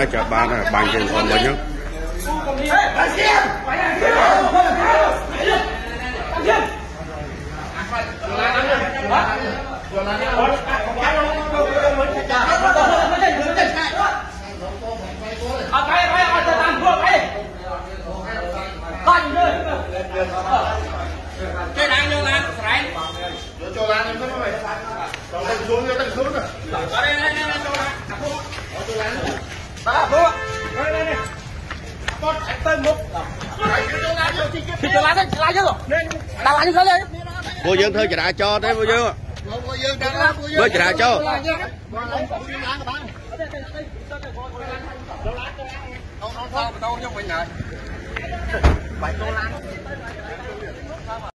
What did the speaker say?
là chợ bán là bằng tiền còn bao nhiêu cái đang vô lan sải cho lan em có mày tăng xuống rồi đây cho lan ba bố đây con anh tới một thì cho lan đấy lan chứ rồi đang lan như thế đấy cô dương thôi chỉ đã cho thế cô dương với chỉ đã cho đâu cho mình rồi 7 đô la